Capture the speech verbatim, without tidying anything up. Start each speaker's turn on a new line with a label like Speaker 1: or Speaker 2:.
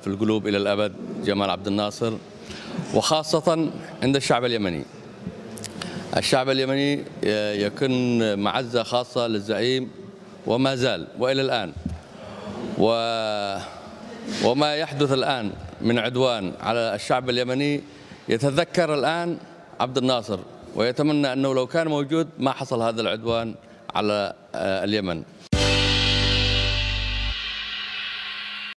Speaker 1: في القلوب إلى الأبد جمال عبد الناصر، وخاصة عند الشعب اليمني. الشعب اليمني يكن معزة خاصة للزعيم وما زال وإلى الآن، و وما يحدث الآن من عدوان على الشعب اليمني يتذكر الآن عبد الناصر، ويتمنى أنه لو كان موجود ما حصل هذا العدوان على اليمن.